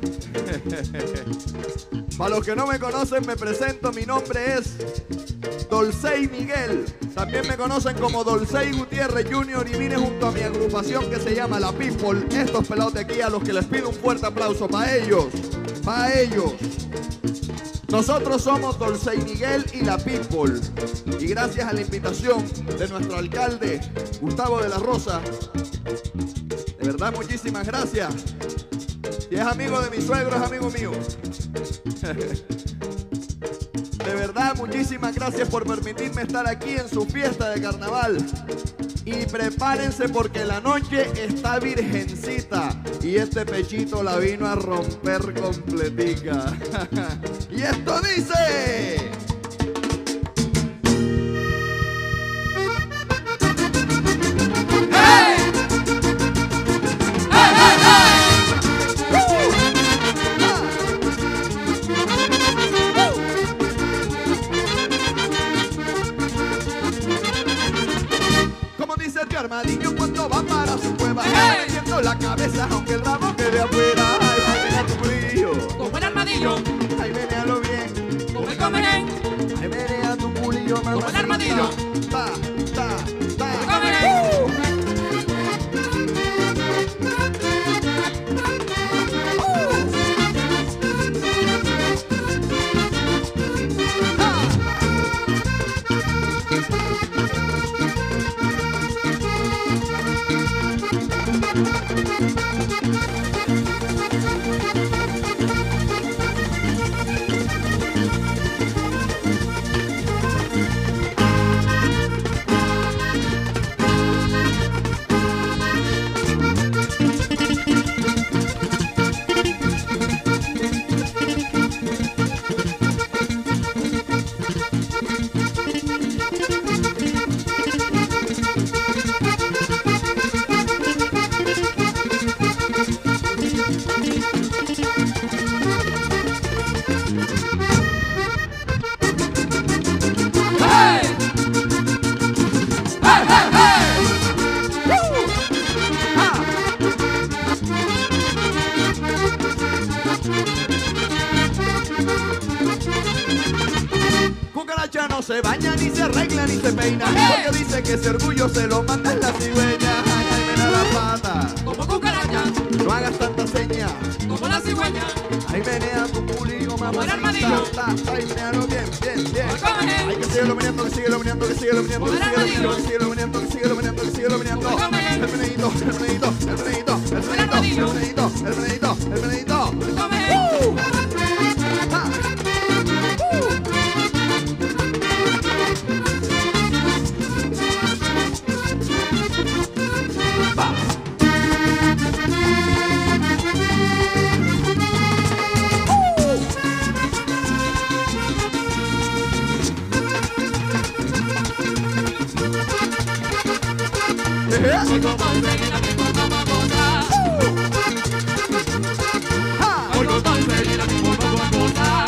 Para los que no me conocen, me presento. Mi nombre es Dolcey Miguel. También me conocen como Dolcey Gutiérrez Jr. y vine junto a mi agrupación que se llama La People. Estos pelados de aquí a los que les pido un fuerte aplauso para ellos. Para ellos. Nosotros somos Dolcey Miguel y La People. Y gracias a la invitación de nuestro alcalde, Gustavo de la Rosa, de verdad muchísimas gracias. Si es amigo de mi suegro, es amigo mío. De verdad, muchísimas gracias por permitirme estar aquí en su fiesta de carnaval. Y prepárense porque la noche está virgencita. Y este pechito la vino a romper completica. Y esto dice... Armadillo cuando va para su cueva, metiendo la cabeza aunque el rabo quede afuera. Ay, menea tu culillo, como el armadillo. Ay, menealo bien, como el comenén. Ay, menea tu culillo, mamá. Como el armadillo. Ta, ta, ta. Como el comenén. No se baña, ni se arregla, ni se peina, porque dice que ese orgullo se lo manda en la cigüeña. Ay, ay, mira la pata, como cucaracha. No hagas tanta seña, como la cigüeña. Ay, menea tu culillo, mamá. Como el armadillo. Ay, menealo bien, bien, bien. Como el comenén. Hay que seguirlo meneando, que síguelo meneando, que síguelo meneando, Como que el síguelo armadillo. meneando, que síguelo meneando, que síguelo meneando, que síguelo meneando. Como el comenén. El meneíto, el meneíto, el meneíto, el Como el meneíto, armadillo. el meneíto, el meneíto, el meneíto. Como el comenén. Ah. Hoy Dolcey y La People vamos a gozar. Hoy Dolcey y La People vamos a gozar.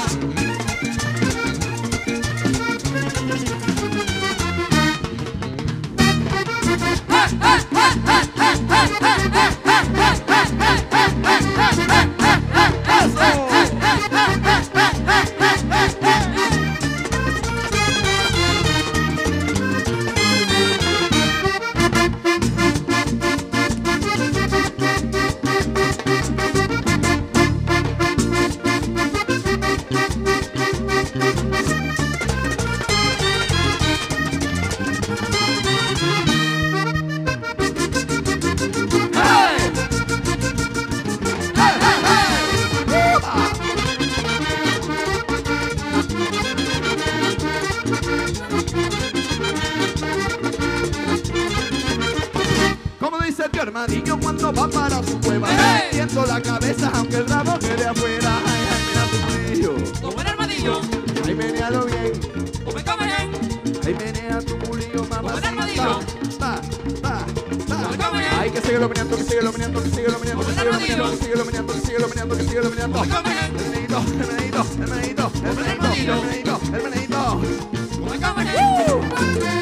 Armadillo cuando va para su cueva, metiendo la cabeza aunque el rabo quede afuera. Ay, ay, mira tu culillo, como el armadillo. Ay, menealo bien, como el comenén. Ay, menea tu culillo, mamá. Como el armadillo. Ta, ta, ta. Como el comenén. Ay, que sigue lo meneando, que sigue lo meneando, que sigue lo meneando, que Como sigue el lo meneando, armadillo. que sigue lo meneando, que sigue lo meneando, que sigue lo meneando. Como el comenén. El meneíto, el meneíto, el meneíto, el Como el meneíto, armadillo. el meneíto, el meneíto. como el comenén.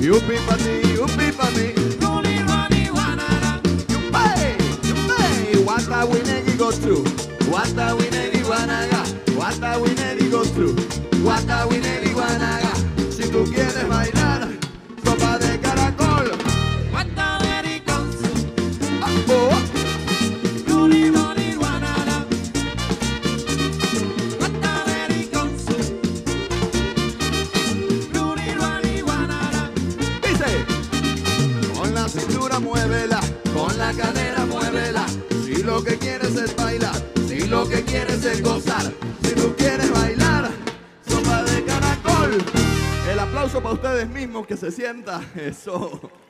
Yupi pa' ti, yupi pa' mí. Yupi, wata winegi go to. Wata winegi wanaga. Wata winegi go to. Wata winegi wanaga. Si tú quieres bailar sopa de caracol. Oh. Dice, con la cintura muévela, con la cadera muévela. Si lo que quieres es bailar, si lo que quieres es gozar, si tú quieres bailar sopa de caracol. El aplauso para ustedes mismos, que se sienta eso.